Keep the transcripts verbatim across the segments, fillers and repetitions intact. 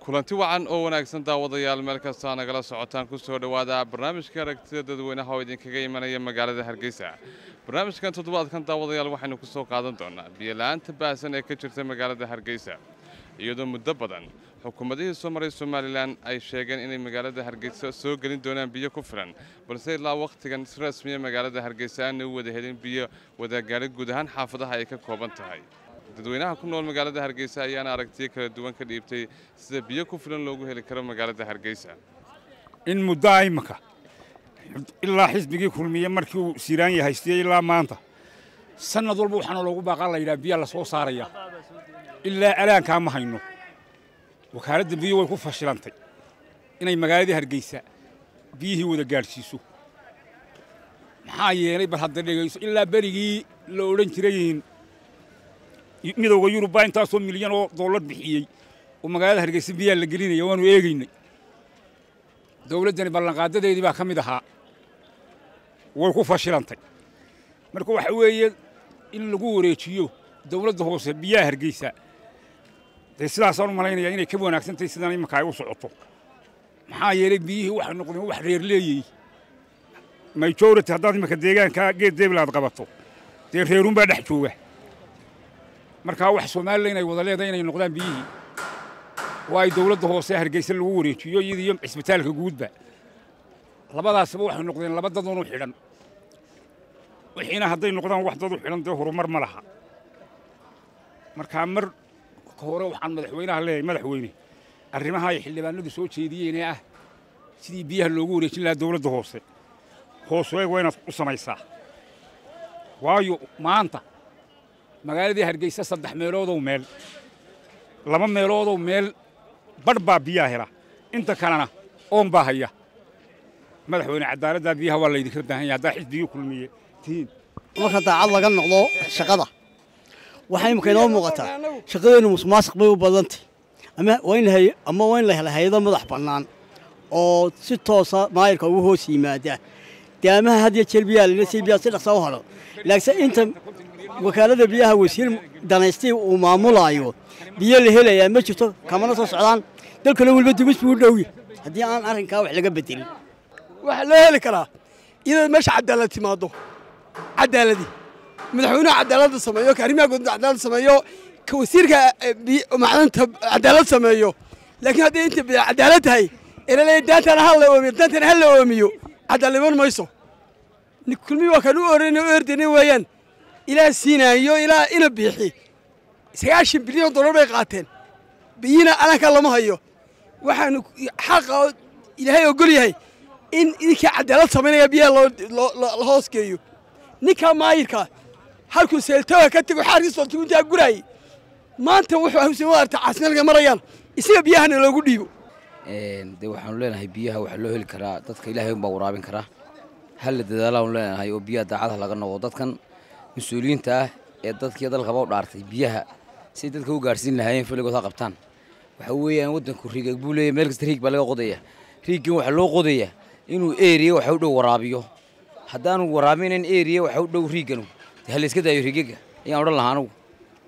kulanti wacan oo wanaagsan daawadayaal meel kasta nagala socotaan ku soo dhawaada barnaamijka aragtida dadweynaha oo idinkaga imanaya magaalada Hargeysa. Barnaamijkan toddobaadkan daawadayaal waxaynu ku soo qaadan doonaa biyo la'aanta baahsan ee ka jirta magaalada Hargeysa. iyadoo muddo badan xukuumadihii soo maray Somaliland ay sheegeen inay magaalada Hargeysa soo gelin doonaan biyo ku filan, balse ilaa waqtigan si rasmi ah magaalada Hargeysa aan u wada helin biyo wada gaarid guud ahaan xaafadaha ay ka kooban tahay. dadweynaha ku nool magaalada Hargeysa ayaana aragtiyo kala duwan ka dhiibtay sida biyo ku filan loogu heli karo magaalada Hargeysa. in muddo ay maka ilaa xisbigii kulmiye markii uu Siiraan yahay haystay ilaa maanta sanad walba waxaan loogu baaqan la yiraahdo biyo la soo saaraya ilaa alaanka ma hayno. wakaaladda biyo way ku fashilantay inay magaalada Hargeysa biyihii wada gaarsiiso. maxaa yeelay bar hadda dhageyso ilaa berigii la oran jiray midowga Yurub intaas oo milyan oo dollar bixiyay oo magaalada Hargeysa biyo la gelinay waanu eegaynay. dawladdan ballan qaadadeedii baa kamid ahaa way ku fashilantay. marka waxa weeye in lagu wareejiyo dawladda hoose biyaha Hargeysa sidaas aan u malaynaya inay ka wanaagsan tahay sidaan imika ay u socoto. maxaa yeelay biyihii waxa noqdeen wax reer leeyay majority haddaad imika deegaanka geed deeblaad qabato dee reerun baa dhex jooga. marka wax Soomaaliland inay wada leedahay inay noqdaan biyihii way dawladda hoose Hargeysa lagu wareejiyo iyadoo isbitaalka guudba labadaasba waxay noqdeen laba dad oo xidhan. wixiina hadday noqdaan wax dad u xidhan dee horumar ma laha. marka mar hore waxaan madaxweynaha leeyahay madaxweyne arrimaha ay xildhibaanadu soo jeediyeen ah sidii biyaha loogu wareejin lahaa dawladda hoose hoos weyn u samaysaa. waayo maanta magaalada Hargeysa saddex meelood oo meel laba meelood oo meel badba biyaha hela inta kalena oon baa haya. madaxweyne cadaaladda biyaha waa la idin baahan yahay xisbiga kulmiye tiin marka daacad laga noqdo shaqada waxay imka inoo muuqataa shaqadeenu musuqmaasuq bay u badantay ama wayn hay ama wayn la helay hay'ado madax bannaan oo si toos ah maayirka ugu hoos yimaada deemaha hadiya jelbiyaal la si biyaha si dhaqso u helo laakiin inta wakaalada biyaha wasiir danaystay uu maamulayo biyo la helayaa ma jirto kamana soo socdaan dalkana walba dibis buu dhow yahay hadii aan arrinka wax laga bedelin wax la heli karaa iyadoo meesha cadaalad timaado cadaaladi madaxweynaha cadaaladda sameeyo karimaha guud cadaalad sameeyo ka wasiirka macdanta cadaalad sameeyo laakiin hadii inta cadaalad tahay ilaa daantana hal la oomiyo daantana hal la oomiyo cadaalad mayso nikulmi waa kan u oranay u ordinay weeyaan ilaa siinayo ilaa ina bixi sagaashan bilyan dollar bay qaateen biyina anaka lama hayo waxaan xaq ilaahay ogol yahay in idinka cadaalad sameeyo biyaha loo hoos geeyo ninka maayirka halku seeltaha ka tago xariis oo inta guray maanta wuxuu hawsay waarta casnalka marayaan isaga biyahana loogu dhiibo een de waxaan leenahay biyaha waxa loo heli karaa dadka ilaahay u waraabin karaa hal dadaalaan leenahay oo biyaha daacad laga noqdo dadkan mas'uuliyiinta ah ee dadkii dalka u dhaartay biyaha si dadka u gaarsiin lahaayeen filigooda qabtaan waxa weeyaan wadanku riigay buu leeyahay meel kasta riig baa laga qodaya riigin waxa loo qodaya inuu area waxa u dhow waraabiyo haddaan waraabinin area waxa u dhow riiganu hal iska daayo riigiga ayaan oran lahaa anigu.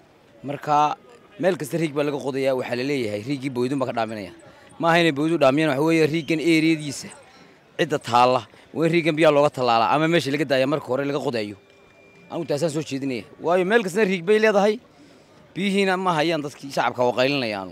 marka meel kasta riig baa laga qodaya waxa la leeyahay riigii booydun baa ka dhaaminaya ma ahayna booydu dhaamiyaan waxa weeye riigan areadiisa cidda taala way riigan biyo looga talaala ama meesha laga daaya marka hore laga qodayo aan taasaan soo jeedinaya waayo meel kasta riig bay leedahay biyihiina ma hayaan dadkii shacabka oo qaylinayaan.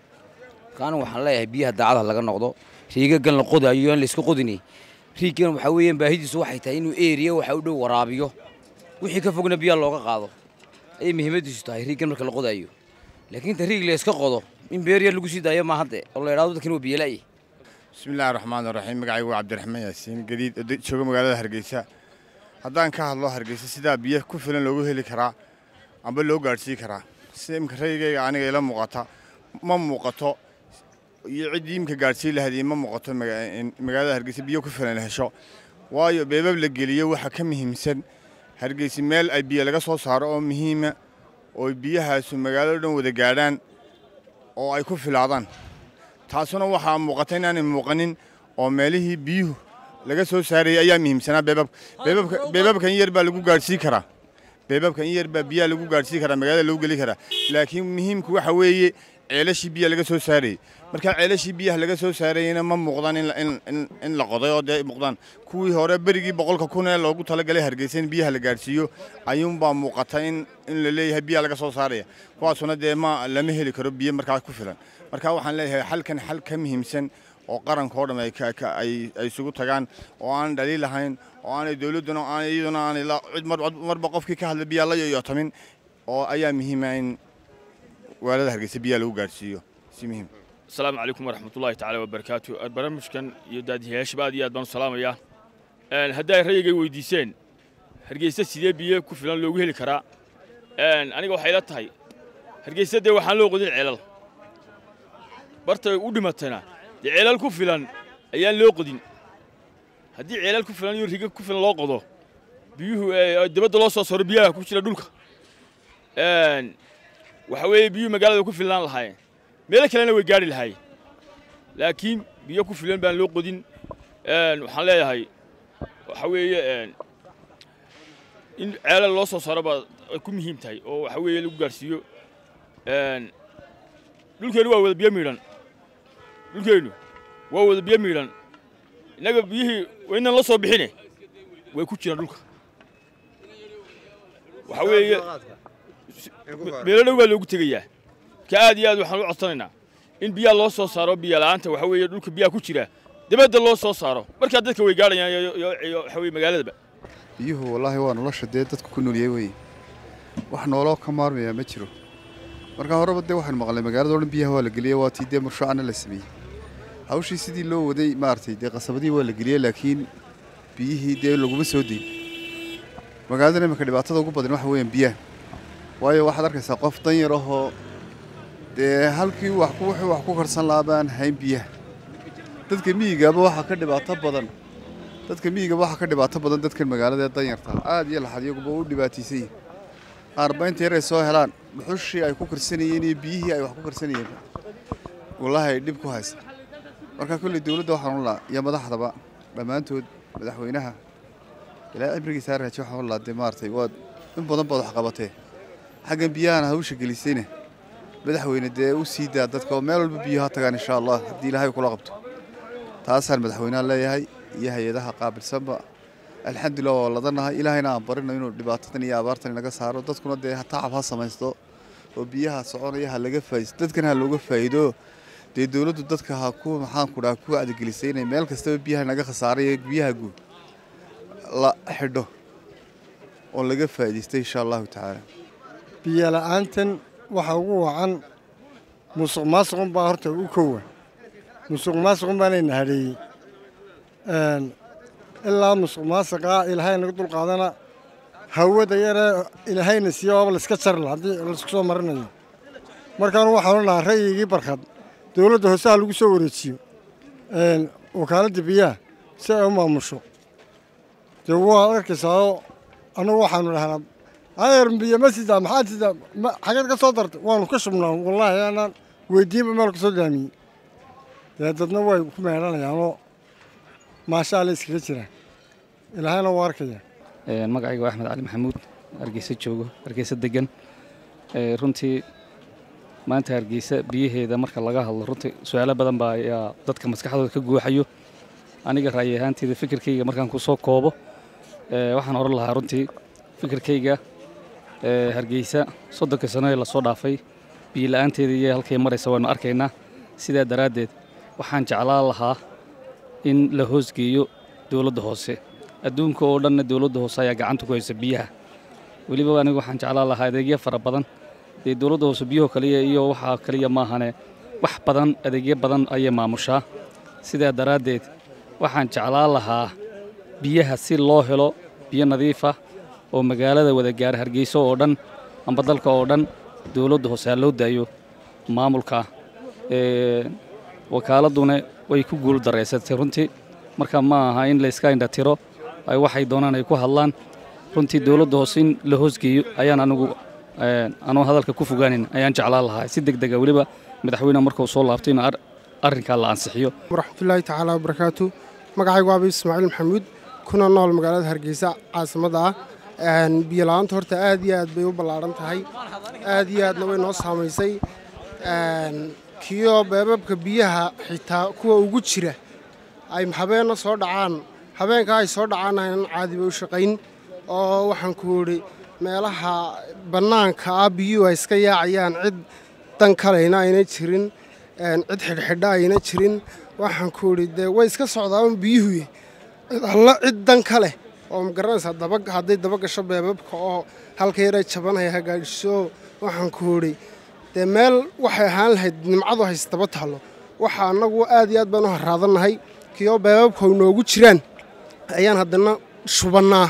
kaan waxaan leeyahay biyaha daacada laga noqdo riigagan la qodayo aan la isku qodinay riigan waxa weeyaan baahidiisu waxay tahay inuu area waxa u dhow waraabiyo wixii ka fogna biyo looga qaado ay muhiimadiisu tahay riigan marka la qodayo. laakiin ta riig la iska qodo in beeriya lagu sii daayo ma hadde oo la yiraahdo dadkii biyo la'ay. bismillaahir rahmaanir rahiim magacaygu waa Cabdiraxmaan Yaasiin gadiid jooga magaalada Hargeysa. haddaan ka hadlo Hargeysa sida biyo ku filan loogu heli karaa amba loo gaarsiin karaa sida imka reeyga aniga ila muuqata ma muuqato iyo ciidimka gaarsiin lahayd ma muuqato magaalada Hargeysa biyo ku filan hesho. waayo beebab la geliyo waxa ka muhiimsan Hargeysa meel ay biyo laga soo saaro oo muhiim ah oo biyahaas magaalada dhan wada gaadhaan oo ay ku filaadaan. taasuna waxa muuqata inaan muuqanin oo meelihii biyuhu laga soo saaray ayaa muhiimsanaa beebab beebabka beebabkan yar baa lagu gaarsiin karaa beebabkan yar baa biyaha lagu gaarsiin karaa magaalada lagu gali karaa laakiin muhiimku waxa weeye ceelashii biyo laga soo saaray marka ceelashii biyaha laga soo saarayna ma muuqdaan in in la qoday oo day muuqdaan kuwii hore berigii boqolka kun ee loogu talagalay Hargeysa in biyaha la gaarsiiyo ayuun baa muuqata in in la leeyahay biyaha laga soo saaraya kuwaasuna dee ma lama heli karo biyo markaa ku filan marka waxaan leeyahay halkan hal ka muhiimsan oo qaranka oo dhamay ay ay isugu tagaan oo aan dhaliil lahayn oo aan dawladuna aan iyaduna aan cid marba qofkii ka hadla biyaha la yoyotamin oo ayaa muhiim ah in waalada Hargeysa biyaha lagu gaarsiiyo si muhiim السلام عليكم ورحمة الله تعالى وبركاته البرنامج كان يدادي هي شباب يا بن سلام يا هداي رأيي ويديسين هرجيسة سيدي بيه كفلان لو جهل كرا أنا جو حيلات هاي هرجيسة ده وحنا لو قدر علل برت ودي متنا علل كفلان أيان لو قدين هدي علل كفلان يرهق كفلان لو قضوا بيه دبد الله صار بيه كفلان دولك وحوي بيه مقالة كفلان الهاي ماذا كلنا ويجاري الهاي لكن بيكون فلان بين لوقدين وحلايا هاي وحوي إن على اللصة صار يكون مهم تاي أو حوي لو جارسيو لو كانوا أول بيميلان لو كانوا أول بيميلان نجا بيه وين اللصة بحنه ويكون شيء نروك وحوي ماذا لو لو تجيه كأدي هذا وحنا عطينا إن بيا الله صار صاروا بيا لعنته وحوي يدلك بيا كتيرة دبد الله صار صاروا بركة دتك ويقال يا حوي مقالة بقى يهو والله وانا الله شديد دتك كنوا ليوي وحنا ولا كمار يا مترو بركة هرب ده وحنا مقالة مقالة دول بيا ولا قلية واتي ده مرشعنا للسمي هاوشي سيدي لو ودي مارتي ده قصبدي ولا قلية لكن بيه ده لو جم سودي مقالة أنا مكلي بعطيه وقبض إنه حوي بيا واي واحد أركز سقف طني راهو dee halkii wax ku wax ku karsan laabaan hayn biyaha dadka miyiga waxa ka dhibaato badan dadka miyiga waxa ka dhibaato badan dadka magaalada danyarta aad iyo laxad iyagu u dhibaataysan arbaynta yar ay soo helaan dhuxushii ay ku karsanayeen iyo biyihii ay wax ku karsanayeen wallahi dib ku haysa marka kulli dawladda waxaan la iyo madaxdaba dhamaantood madaxweynaha ilaa ibrigiisa raajay waxaan la dimaartay waa in badan baad wax qabatay xaggan biyahana hawsha gelisayna madaxweyne dee u sii daa dadka oo meel walba biyo ha tagaan insha Allah hadii Ilaahay kula qabto taasaan madaxweynaha leeyahay iyo hay'adaha qaabilsanba alxamdulillah waladanahay Ilaahayna aan barino inuu dhibaatadan iyo abaartan naga saaro dadkuna dee taab ha samaysto oo biyaha soconaya laga faa'iido dadkana ha looga faa'iido dee dawladdu dadka ha ku maxaan ku dhaaf ku adgelisay inay meel kasta biyaha naga khasaaray biyaha guud la xidho oo laga faa'iideystay insha Allah ta'ala biyo la'aantan waxa ugu wacan musuq maasuq baa horta u koowa musuq maasuq baan ay nahareeyay een ilaa musuq maasuqa ilaahay naga dul qaadana hawada yara ilaahayna siyaabo la iska jar hadii la isku soo marinayo markaan waxaan la ra'yigii barkad dawladda hoose lagu soo wareejiyo een wakaaladda biyaha si ay u maamusho dee waa arkaysaa anagu waxaanu lahaynaa هاي رمبية مسجد ما حد سيدا حاجات كصدرت وأنا كشفنا والله أنا ويدين بمالك صدامي هذا نوعي كم هذا يعني ما شاء الله سكتيرة إلى هنا واركية المقعد أحمد علي محمود أرجيس الجوجو أرجيس الدجن رنتي ما أنت أرجيس بيه هذا مركز لقاه الله رنتي سؤال بدن با يا ضدك مسكحة ضدك جو حيو أنا جرى هانتي ذا فكر كي مركز كوسو كوبو وحنا أقول لها رنتي فكر كيجا Hargeysa soddonka sano ee la soo dhaafay biyo la'aanteeda iyo halkay maraysa waan arkaynaa sidaa daraadeed waxaan jeclaan lahaa in la hoosgeeyo dawladda hoose adduunka oo dhan dawladda hoose ayaa gacanta ku haysa biyaha waliba anigu waxaan jeclaan lahaa adeegyo fara badan ee dawladda hoose biyo kaliya iyo waxa kaliya ma ahane wax badan adeegyo badan ayay maamushaa sidaa daraadeed waxaan jeclaan lahaa biyaha si loo helo biyo nadiif ah oo magaalada wada gaar Hargeysa oo dhan amba dalka oo dhan dawladda hoose loo daayo maamulka ee wakaaladuna way ku guul dareysatay runtii marka ma aha in la iska indha tiro ay waxay doonaan ay ku hadlaan runtii dawladda hoose in la hoosgeeyo ayaan anigu anoo hadalka ku fogaanin ayaan jeclaan lahaa si degdeg ah waliba madaxweynaha markuu soo laabtay in arrinka la ansixiyo waraxmatullaahi ta'ala wabarakaatu magacaygu waa Ismaaciil Maxamuud kuna nool magaalada Hargeysa caasimada ah biyo la'aanta horta aad iyo aad bay u ballaaran tahay aad iyo aadna way noo saamaysay kiyo beebabka biyaha xitaa kuwa ugu jira ay habeenna soo dhacaan habeenka ay soo dhacaan aynan caadiba u shaqayn oo waxaan ku yidhi meelaha bannaanka ah biyuhu ay iska yaacayaan cid dan kalena ayna jirin cid xidhxidha ayna jirin waxaan ku yidhi dee way iska socdaan biyuhu alla cid dan kale oo magaranaysaa daba hadday daba gasho beebabka oo halka yaray jabanaya hagaajiso waxaan ku yidhi dee meel waxay ahaan lahayd nimcadu haystaba taalo waxa annagu aad iyo aad baan u haraadannahay kiyo beebabka inoogu jiraan ayaan haddana shubannaa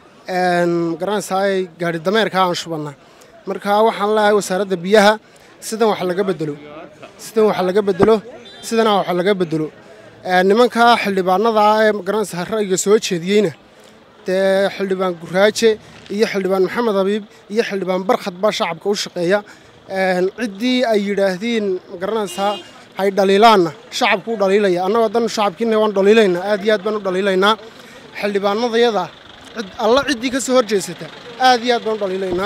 magaranaysaa gaari dameerka aan shubannaa marka waxaan leeyahay wasaaradda biyaha sidan wax laga bedelo sidan wax laga bedelo sidana wax laga bedelo nimanka xildhibaanada ee magaranaysaa ra'yiga soo jeediyeyna dee xildhibaan guraaje iyo xildhibaan maxamed habiib iyo xildhibaan barkhad baa shacabka u shaqeeya ciddii ay yidhaahdeen magaranaysaa hay dhaliilaanna shacabku u dhaliilaya annagoo dan shacabkiina waan dhaliilaynaa aad iyo aad baan u dhaliilaynaa xildhibaanadayada cid alla ciddii ka soo horjeesata aad iyo aad baan u dhaliilaynaa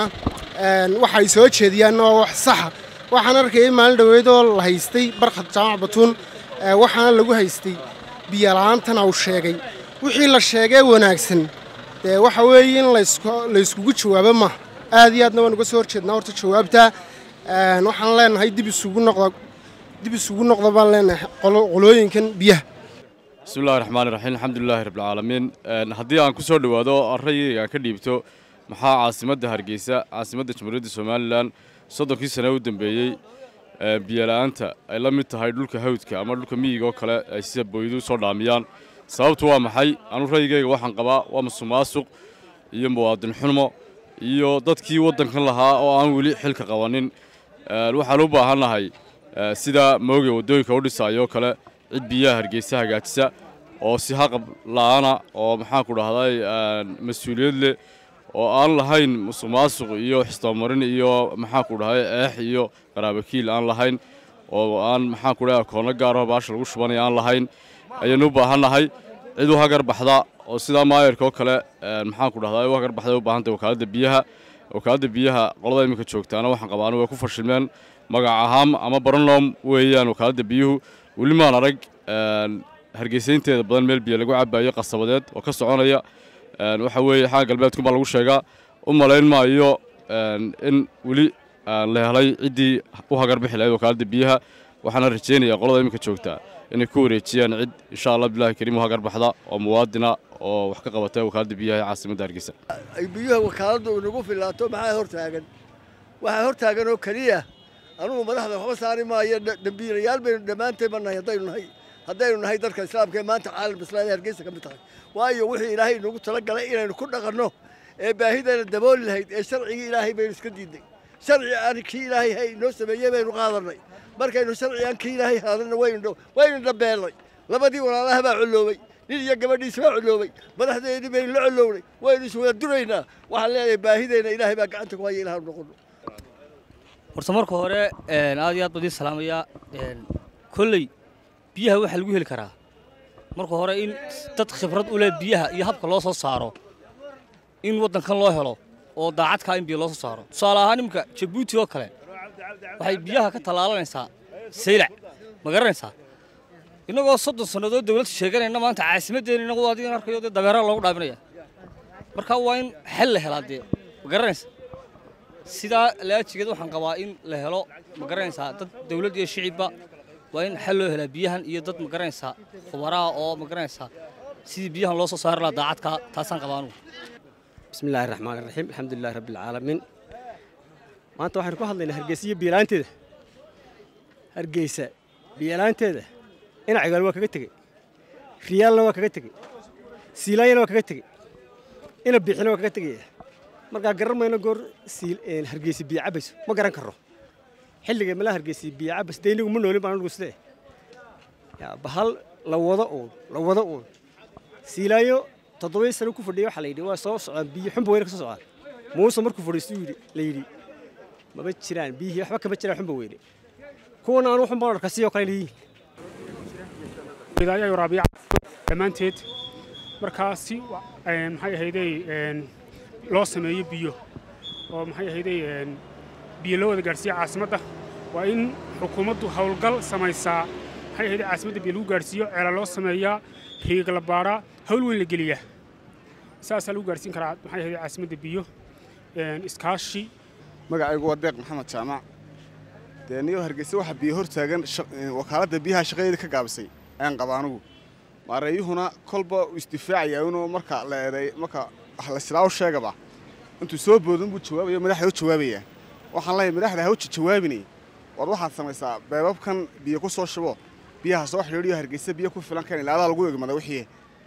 waxay soo jeediyaanna waa wax saxa waxaan arkayay maalin dhoweedoo la haystay barkhad jaamac batuun waxaana lagu haystay biyola'aantana uu sheegay wixii la sheegee wanaagsan dee waxa weeye in layskugu jawaabo maaha aad iyo aadna waan uga soo horjeednaa horta jawaabta waxaan leenahay dib isugu noqda dib isugu noqda baan leenahay qolooyinkan biyaha بسم الله الرحمن الرحيم الحمد لله رب العالمين هدي aan ku soo dhawaado arrayga ka dhiibto maxaa caasimadda Hargeysa caasimadda Jamhuuriyadda Soomaaliland soddonkii sano u dambeeyay biyalaanta ay la mid tahay dhulka hawdka ama dhulka miyiga oo kale ay sida booyadu soo dhaamiyaan sababtu waa maxay anu raygayga waxaan qabaa waa musuqmaasuq iyo muwaadin xumo iyo dadkii wadankan lahaa oo aan wali xilka qabanin waxaan u baahanahay sida mooga wadooyinka u dhisayo kale cid biyaha Hargeysa hagaajisa oo si haqab laana oo maxaan ku dhahday mas'uuliyad leh oo aan lahayn musuqmaasuq iyo xistoomarin iyo maxaan ku dhahay eex iyo qaraabakiil aan lahayn oo aan maxaan ku dhahay koona gaar ah baasha lagu shubanay aan lahayn ayaan u baahanahay cid u hagar baxda oo sida maayarka oo kale maxaan ku dhahday u hagar baxday u baahantay wakaaladda biyaha wakaaladda biyaha qolada imika joogtaana waxaan qabaa way ku fashilmeen magac ahaan ama baranloom weeyaan wakaaladda biyuhu weli maan arag hargeysaynteeda badan meel biyo lagu cabayo qasabadeed oo ka soconaya waxa weeye xaq galbeedku ma lagu sheegaa u maleyn maayo in weli la helay cidii u hagar bixi lahayd wakaaladda biyaha waxaana rajeynayaa qolada imika joogta inay ku wareejiyaan cid insha Allah billahi kariim u hagar baxda oo muwaadina oo wax ka qabatay wakaaladda biyaha ee caasimadda Hargeysa ay biyaha wakaaladdu ugu filaato maxay hortaagan waxa hortaagan oo kaliya anugu madaxda waxba saari maayo dambiilayaal baynu dhammaanteen banahay haddaynu nahay haddaynu nahay dadka islaamka ee maanta caalamka islaamka Hargeysa ka mid tahay waayo wixii ilaahay nagu tala galay inaynu ku dhaqanno ee baahidana dabooli lahayd ee sharciga ilaahay baynu iska diiday sharci aan kii ilaahay hay noo sameeyay baynu qaadanay markaynu sharci aan kii ilaahay haadana waynu waynu dhabeelay labadii walaalaha baa culoobay nin iyo gabadhiisa baa culoobay madaxdeedii baynu la culownay waynu is wada duraynaa waxaan leeyahay baahideena ilaahay baa gacanta ku haya ilaahay noqono horta marka hore aad iyo aad badii salaamaya kulley biyaha waxa lagu heli karaa marka hore in dad khibrad u leh biyaha iyo habka loo soo saaro in wadankan loo helo oo daacad ka in biyo loo soo saaro tusaale ahaan imka Djibouti oo kale waxay biyaha ka talaalanaysaa saylac ma garanaysaa inagoo soddon sanadood dawladda sheeganayna maanta caasimadeena inagu adiga arkayo dabeero lagu dhaabinaya marka waa in xal la helaa dee ma garanaysaa sida laajigeed waxaan qabaa in la helo ma garanaysaa dad dawlad iyo shicibba waa in xal loo helaa biyahan iyo dad ma garanaysaa khubaraha oo ma garanaysaa sidii biyahan loo soo saari lahaa daacadka taasaan qabaa anugu bismillaahi raxmaani raxiim alxamdulilaahi rabbil caalamiin maanta waxaan ku hadlaynaa hargeysa iyo biyalaanteeda hargeysa biyalaanteeda ina cigaal waa kaga tegey riyaalna waa kaga tegey siilaayana waa kaga tegey ina biixina waa kaga tegaya markaa garan mayno goor hargeysa biyo cabayso ma garan karro xilliga mala hargeysa biyo cabas dee inagu ma noolin baan anugu sidee yaa bahal la wado uun la wado uun siilaayo toddoba sano ku fadhiyo waxa la yidhi waa soo socdaan biyo xumba weyne ka soo socdaan muuse markuu fadhiisto yidhi la yidhi maba jiraan biyihii waxba kama jiraan xumba weyne kuwana aan waxun baan arkaa sidoo kale leeyihiin bidaayo raabiya dhammaanteed markaasi maxay ahaydey loo sameeyo biyo oo maxay ahaydey biyo loo wada gaarsiiyo caasimadda waa in xukuumaddu howlgal samaysaa maxay ahayd caasimadda biyo lagu gaadhsiiyo ceela loo sameeyaa riiga la baadhaa hawl weyn la geliyaa saasaa lagu gaadhsiin karaa maxay ahayd caasimadda biyo iskaashi magacaygu waa deeq maxamed jaamac dee niyo hargeysa waxa biyo hor taagan wakaaladda biyaha shaqadeeda ka gaabisay ayaan qaba anugu maareeyuhuna kolba uu isdifaacaya inuu marka la eeday marka wax la silaaw sheegaba intuu soo boodin buu jawaabayo madaxda u jawaabaya waxaan leeyahay madaxda ha u jawaabinay war waxaad samaysaa beebabkan biyo ku soo shubo biyaha soo xidhiidhiyo hargeysa biyo ku filan kan ilaadaa lagu egmada wixii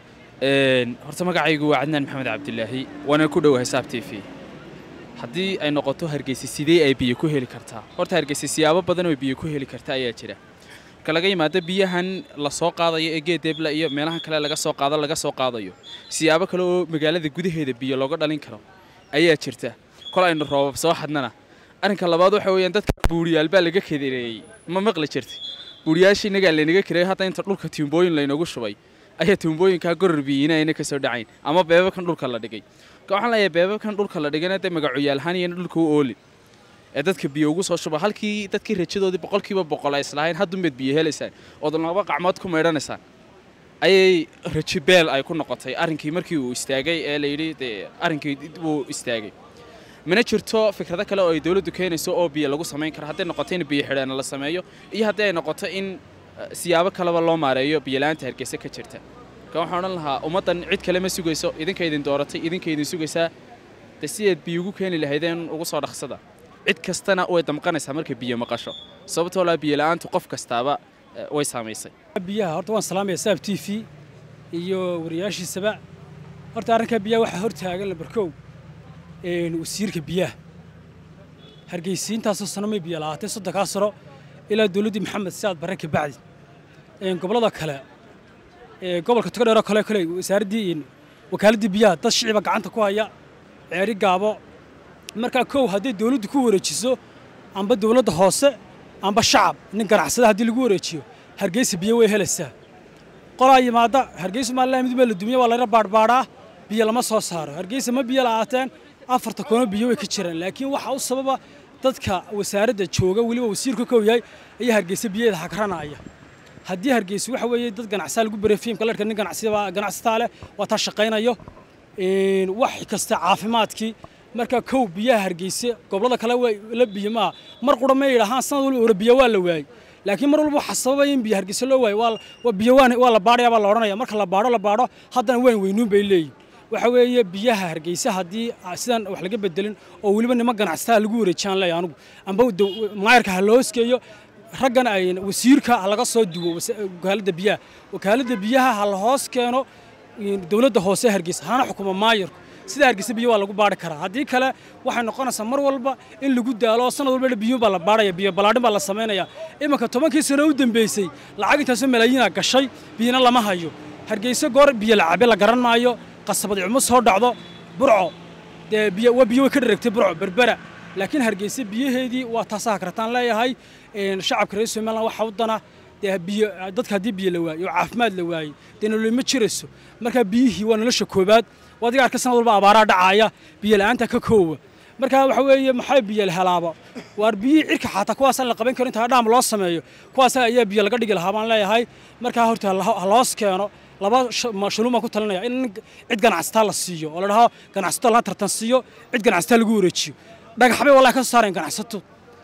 horta magacaygu waa cadnaan maxamed cabdilaahi waana ku dhowahay saab t v haddii ay noqoto hargeysa sidee ay biyo ku heli kartaa horta hargeysa siyaabo badan oo biyo ku heli karta ayaa jira marka laga yimaado biyahan la soo qaadayo ee geedeebla iyo meelaha kale laga soo qaado laga soo qaadayo siyaabo kale oo magaalada gudaheeda biyo looga dhalin karo ayaa jirta kol aynu roobab soo xadnana arrinka labaad waxa weeyaan dadka buuriyaal baa laga kadeereeyay ma maqli jirtay buuriyaashii inaga laynaga kareeyay hadda inta dhulka tiimbooyin laynoogu shubay ayaa tiimbooyinka goror biyina ayna ka soo dhacayn ama beebabkan dhulka la dhigay ka waxaan leeyahay beebabkan dhulka la dhigana de magacyaalhan iyo dhulka u ooli ee dadka biyo ugu soo shuba halkii dadkii rajadoodii boqolkiiba boqol ay islahayn hadda mid biyo helaysaan oo laba qacmood ku meedhanaysaan ayay rajibeel ay ku noqotay arrinkii markii uu istaagay ee la yidhi de arrinkii uu istaagay mana jirto fikrado kale oo ay dawladdu keenayso oo biyo lagu samayn karo hadday noqoto in biyo xidheena la sameeyo iyo haddii ay noqoto in siyaabo kaleba loo maareeyo biyolaanta hargeysa ka jirta ka waxaan odhan lahaa ummaddan cid kale ma sugayso idinka idin dooratay idinka idin sugaysaa de sideed biyo ugu keeni lahaydeen ugu soo dhaqsada cid kastana way damqanaysaa markay biyo maqasho sababtoo laa biyo la'aantu qof kastaaba way saamaysay biyaha horta waan salaamaya saab t v iyo wariyaashiisaba horta arrinka biyaha waxaa hor taagan lambarkow wasiirka biyaha hargeysiintaasoo sano may biyo la'aatay soddonkaa sano ilaa dawladdii maxamed saad barre ka bacdi gobollada kale gobolka togdheeroo kale kale wasaaraddii wakaaladii biyaha dad shiciba gacanta ku haya ceeri gaabo markaa kow hadday dawladdu ku wareejiso amba dawladda hoose amba shacab nin ganacsada haddii lagu wareejiyo hargeysa biyo way helaysaa qolaa yimaada hargeysa maalilahi mid baa la dumiya waa layna baadhbaadhaa biyo lama soo saaro hargeysa ma biyo la'aateen afarta koono biyo way ka jiraan laakiin waxaa u sababa dadka wasaaradda jooga weliba wasiirka kow yahay ayaa hargeysa biyaheeda hagranaya haddii hargeysa waxa weeye dad ganacsataa lagu bareey fiimka leerka nin ganacsataa leh waa taa shaqaynayo wax kasta caafimaadkii marka kow biyaha hargeysa gobollada kale la biyo maaha mar qura ma yidhaahaan sanad walba ora biyo waa la waayey laakiin mar walba waxaa sababaya in biyo hargeysa loo waayo waa biyo waa la baadhayaa baa la odhanaya marka la baadho la baadho haddana waan weynuun bay leeyihin waxa weeye biyaha hargeysa haddii sidan wax laga bedelin oo weliba niman ganacsataa lagu wareejiyaan leeyahay anugu amba maayarka ha loo hoskeeyo raggan ay wasiirka laga soo duwo wakaaladda biyaha wakaaladda biyaha ha la hoos keeno dawladda hoose hargeysa hana xukuma maayarku sida hargeysa biyo waa lagu baadhi karaa haddii kale waxay noqonaysaa mar walba in lagu daalo sanad walba biyo baa la baadhaya biyo balaadhin baa la samaynayaa imanka tobankii sano u dambeysay lacag intaasoo malaayiina gashay biyana lama hayo hargeysa goor biyo la cabe la garan maayo qasabad cumo soo dhacdo burco dee biyo waa biyo way ka dharagtay burco berbera laakiin hargeysa biyaheedii waa taasaha karataan leeyahay shacabka reer somaliland waxa u dana dee biyo dadka haddii biyo la waayo oo caafimaad la waayey dee nolol ma jirayso marka biyihii waa nolosha koobaad wadiga arka sanad walba abaaraa dhacaya biyo la'aanta ka koowa marka waxa weeye maxay biyo la helaaba waar biyihii cirka xataa kuwaasaan la qaban karo inta dhaam loo sameeyo kuwaas ayaa biyo laga dhigi lahaa baan leeyahay markaa horta ha loos keeno laba shuluuma ku talinaya in cid ganacsataa la siiyo oo la dhaho ganacsato la tartan siiyo cid ganacsataa lagu wareejiyo dhagaxbay wallahi ka soo saareen ganacsato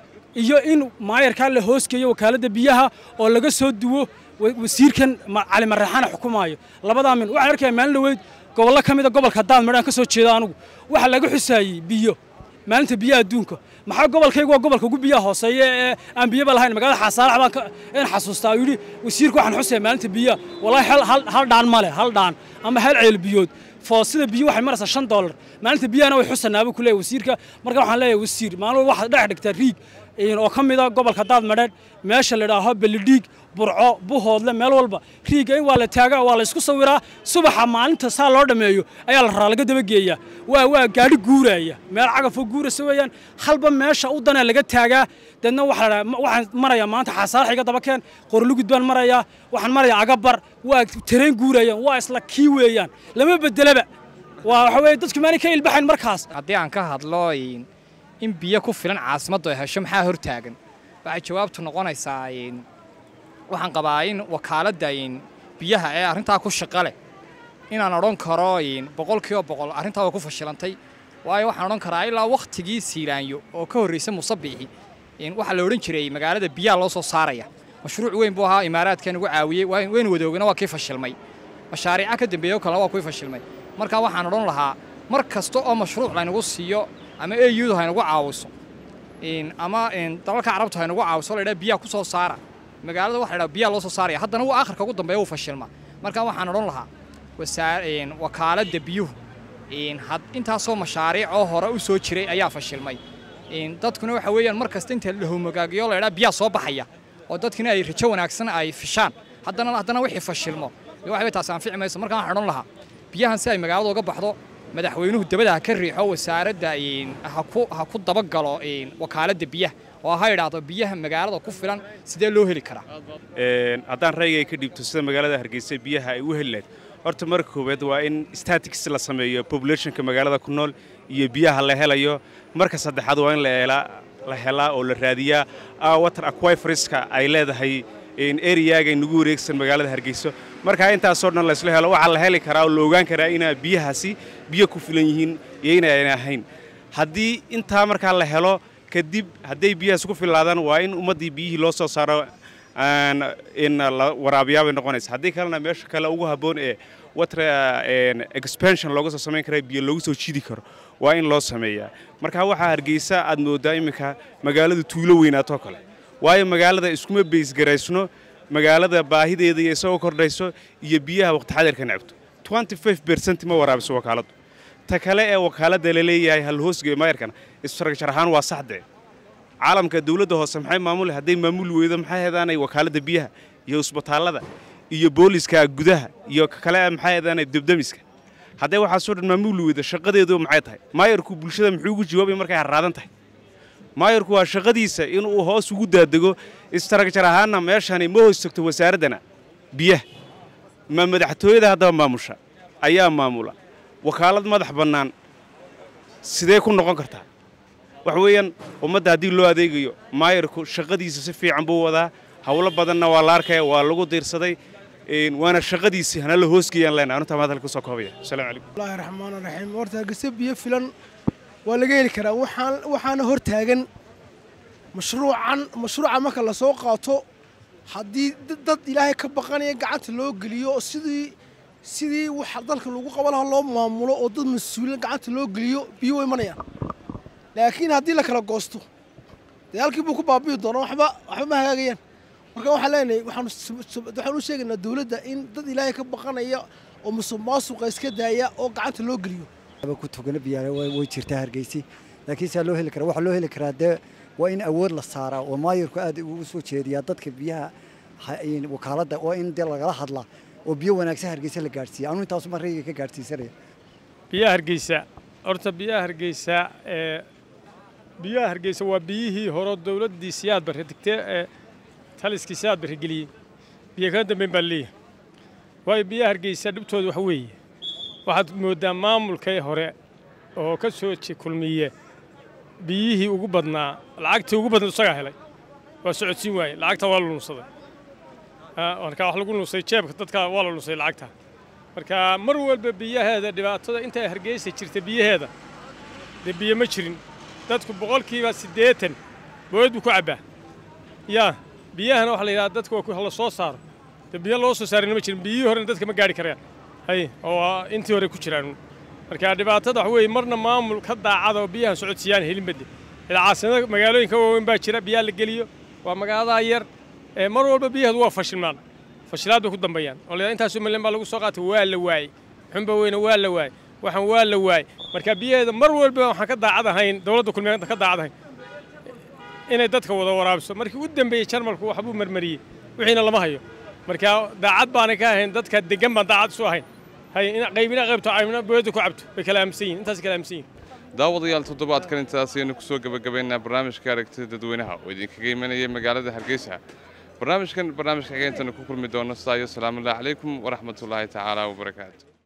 iyo in maayarkaa la hooskeeyo wakaaladda biyaha oo laga soo duwo wasiirkan cali maraxana xukumaayo labadaa min waxaan arkaya maalin dhaweyd gobollo ka mida gobolka daad madhaan ka soo jeeda anugu waxa laga xusaayey biyo maalinta biyaha adduunka maxaa gobolkaygu waa gobolka ugu biyaha hooseeya ee aan biyaba lahayn magaalada xasaalax baan in xasuustaa uu yidhi wasiirku waxaan xusaya maalinta biyaha wallaahi hal dhaan male hal dhaan ama hal ceel biyood foosida biyo waxay maraysaa shan dollar maalinta biyahana way xusanaaba ku leeyahay wasiirka marka waxaan leeyahay wasiir maalin walba waxaad dhex dhigtaa riig oo ka mid ah gobolka daad madheedh meesha la idhaaho belidhiig burco buhoodle meel walba riiga in waa la taagaa waa la isku sawiraa subaxa maalinta saa loo dhammeeyo ayaa la raraa laga dabageeyaa waa waa gaadhi guuraya meel cagafoo guuraysa weeyaan halba meesha u danaa laga taagaa deedna waxaa waxaan marayaa maanta xasaalax iga daba keen qorlugud baan marayaa waxaan marayaa agabar waa tareen guurayaan waa isla kii weeyaan lama bedelaba waa waxa weeye dadku maanay ka ilbaxayn markaas haddii aan ka hadlo in biyo ku filan caasimaddu ay hesho maxaa hor taagan waxay jawaabtu noqonaysaa waxaan qabaa in wakaaladda biyaha ee arrintaa ku shaqo leh inaan odhan karo boqolkiiba boqol arrintaa waa ku fashilantay waayo waxaan odhan karaa ilaa wakhtigii siilaanyo oo ka horreysay musabixi waxaa la odhan jiray magaalada biyaha loo soo saaraya mashruuc weyn buu ahaa imaaraadkan ugu caawiyey waynu wadaogana waa kii fashilmay mashaariica ka dambeeya oo kale waa kuwii fashilmay marka waxaan odhan lahaa mar kasta oo mashruuc laynagu siiyo ama A U du haynagu caawiso ama dalalka carabtu haynagu caawiso la yidhaha biyaha ku soo saara magaalada waxa la yidhaha biyaha loo soo saaraya haddana wuu aakhirka ugu dambeeya wuu fashilma marka waxaan odhan lahaa wakaaladda biyuhu intaasoo mashaariic oo hore u soo jiray ayaa fashilmay dadkuna waxa weeyaan mar kasta inta la homogaagiyo la yidhaha biyaha soo baxaya oo dadkina ay rajo wanaagsan ay fishaan haddana haddana wixii fashilmo waxay taas anfici mayso marka waxaan odhan lahaa biyahan si ay magaalada uga baxdo madaxweynuhu dabada ka riixo wasaaradda ha ku ha ku dabagalo wakaaladda biyaha oo ha yidhaahdo biyaha magaalada ku filan sidee loo heli karaa haddaan rayga ka dhiibto sida magaalada Hargeysa biyaha ay u heleen horta marka koowaad waa in statistics la sameeyo populationka magaalada ku nool iyo biyaha la helayo marka saddexaad waa in la helaa la helaa oo la raadiyaa water aquifers-ka ay leedahay in area-ga nagu wareegsan magaalada Hargeysa marka intaas oo dhan la isla helo waxa la heli karaa oo la ogaan karaa in biyahaasi biyo ku filan yihiin iyo inay ahayn haddii intaa marka la helo kadib haday biyahaas ku filaadaan waa in ummadii biyihii loo soo saaro in la waraabiyaabay noqonaysa haddii kalena meesha kale ugu habboon ee water expansion looga soo samayn karo biyo loogu soo jiidi karo waa in loo sameeyaa marka waxa Hargeysa aad moodaa iminka magaalada tuulo weynaato kale waayo magaalada iskuma base garaysno magaalada baahideeda iyo soo kordhayso iyo biyaha waqti xadirka nacabto twenty-five percent ma waraabiso wakaaladu ta kale ee wakaalada la leeyahay hal hoosga maayarkan structure ahaan waa saxde caalamka dawladda hoose maxay maamul haday maamul weedo maxay heedaanay wakaalada biyaha iyo isbitaalada iyo booliska gudaha iyo kale maxay heedaanay dibdamiska haday waxa soo dhan maamul weedo shaqadeedu maxay tahay maayarku bulshada muxuu ugu jawaabay markay haraadan tahay maayarku waa shaqadiisa inuu hoos ugu daadego structure ahaanna meeshani ma hoos tagto wasaaradana biyaha ma madaxtooyada hadda maamusha ayaa maamula wakaalad madax bannaan sidee ku noqon kartaa wax weeyaan ummadda hadii loo adeegayo maayarku shaqadiisa si fiican buu wadaa hawlo badanna waa la arkay waa lagu diirsaday een waana shaqadiisa hana la hoosgeeyaan leena anta madal ku soo koobaya assalaamu alaykum Bismillahir Rahmaanir Rahiim horta Hargeysa biyo filan waa laga heli karaa waxaan waxaana hor taagan mashruucan mashruuca marka la soo qaato hadii dad Ilaahay ka baqanaya gacanta loo geliyo sidii sidii waxa dalka lagu qabalaha loo maamulo oo dad mas'uuliin gacanta loo geliyo biyo way manayaan laakiin hadii la kala goosto dagaalkii buu ku baabiyo doona waxba waxba ma hagaagayaan marka waxa leenahay waxaan waxaan u sheegaynaa dawladda in dad Ilaahay ka baqanaya oo musuqmaasuqa iska daaya oo gacanta loo geliyo ku tugana biyaha way jirtaa Hargeysa laakiin si loo heli karo waxa loo heli karaa de waa in awood la saaraa oo maayirku aad ugu soo jeediyaa dadka biyaha wakaaladda oo in de laga hadla oo biyo wanaagsan Hargeysa la gaarsiiyo anu intaas ma reeyay ka gaarsiisanaya biyaha Hargeysa horta biyaha Hargeysa ee biyaha Hargeysa waa biyihii hore dawladda siyaad bar digtay ee taliskii siyaad bar galiyay biyo ka dambeyn balii way biyaha Hargeysa dhibtooda wax weeye waxaad moodaa maamulkay hore oo ka soo kulmiye biyihii ugu badnaa lacagtii ugu badnaa isaga helay waa socodsiin waayay lacagta waa la lunsaday marka wax lagu lunsay jeebka dadka waa la lunsay lacagta marka mar walba biyaheeda dhibaatada inta Hargeysa jirta biyaheeda de biyo ma jirin dadku boqolkiiba siddeetan bood ku cabaa yaa biyahana waxa la yiraahdaa dadku waa la soo saaro de biyo loo soo saarin ma jirin biyihii hore dadka ma gaari karaan hay oo intii hore ku jiraan marka dhibaatada wax weey marna maamul ka daacada oo biyaha socodsiiyaan helin bad ila caasimada magaalooyinka waaweyn baa jira biyaha la geliyo waa magaalada yar ee mar walba biyaha waa fashilmaan fashilaad ku dambeeyaan oo intaas oo milyan baa lagu soo qaatay waa la waayay xunba weyna waa la waayay waxaan waa la waayay marka biyaha mar walba waxaan ka daacadahayn dawladda kulmeed ka daacadahayn inay dadka wada waraabso markii u dambeeyay Jarmalku wax buu marmariyay wixiina lama hayo marka daacad baan ka ahayn dadka degan baan daacad soo ahayn hay in qaybina qaybto ayna boodi ku cabto bay kala amsiin intaas kala amsiin daawadayaal toddobaadkan intaas aynu ku soo gabagabeynaa barnaamijka aragtida dadweynaha oo idinkaga imanaya magaalada Hargeysa barnaamijkan barnaamijka xigeentan ku kulmi doona saayo salaamu alaykum wa rahmatullaahi ta'ala wa barakaatuh